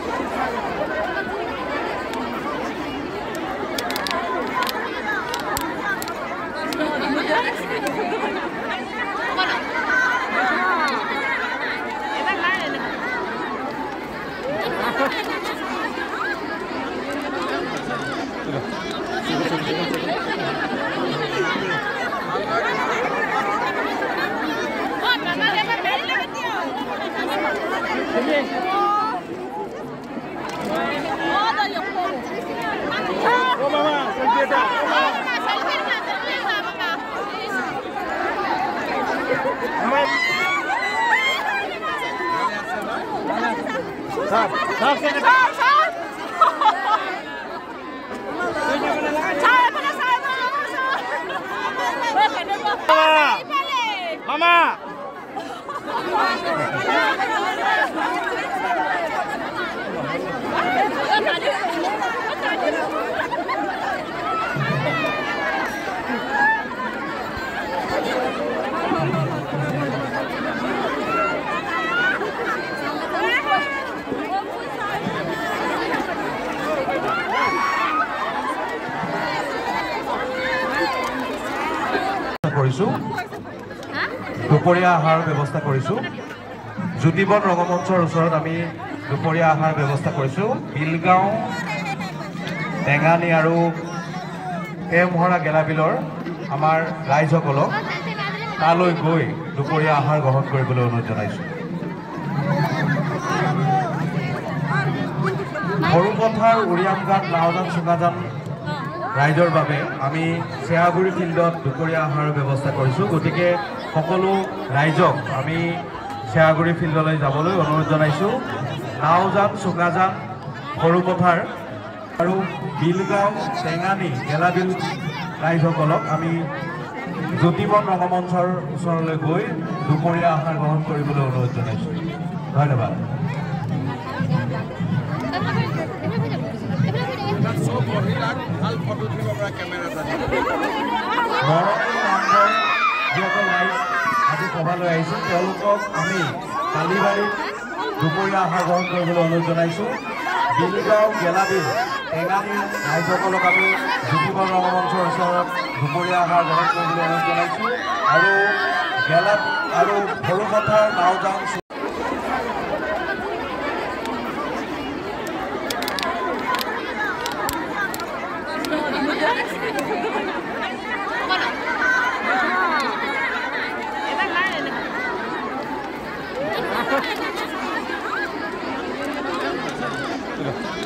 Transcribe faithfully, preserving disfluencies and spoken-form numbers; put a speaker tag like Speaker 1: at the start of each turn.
Speaker 1: Mama.
Speaker 2: কৰিছো দুপৰীয়া আহাৰ ব্যৱস্থা কৰিছো জ্যোতিবন ৰঙমঞ্চৰ ওচৰত আমি দুপৰীয়া আহাৰ ব্যৱস্থা কৰিছো বিলগাঁও টেঙানী আৰু এমহৰা গেলাবিলৰ আমাৰ ৰাইজসকলক তালৈ গৈ দুপৰীয়া আহাৰ গ্ৰহণ কৰিবলৈ অনুৰোধ জনাইছো সৰুপথাৰ উৰিয়ামঘাট লাওজান চুঙাজান ৰাইজৰ বাবে আমি চেয়াগুৰি ফিল্ডত দুপৰীয়া আহাৰৰ ব্যৱস্থা কৰিছোঁ গতিকে সকলো ৰাইজক আমি চেয়াগুৰি ফিল্ডলৈ যাবলৈ অনুৰোধ জনাইছোঁ লাওজান চুঙাজান সৰুপথাৰ আৰু বিলগাঁও টেঙানী গেলাবিল ৰাইজসকলক আমি জ্যোতিবন ৰঙমঞ্চৰ ওচৰলৈ গৈ দুপৰীয়া আহাৰ গ্ৰহণ কৰিবলৈ অনুৰোধ জনাইছোঁ ধন্যবাদ
Speaker 3: ভাল ফটো উঠিব পৰা কেমেৰা
Speaker 2: আজি সভালৈ আহিছিল তেওঁলোকক আমি কালিবাৰীত দুপৰীয়া আহাৰ গ্ৰহণ কৰিবলৈ অনুৰোধ জনাইছোঁ বিলগাঁও গেলাবিল টেঙানী ৰাইজসকলক আমি জ্যোতিবন ৰঙমঞ্চৰ ওচৰত দুপৰীয়া আহাৰ গ্ৰহণ কৰিবলৈ অনুৰোধ জনাইছোঁ আৰু গেলা আৰু সৰুপথাৰ লাওজান
Speaker 1: Look.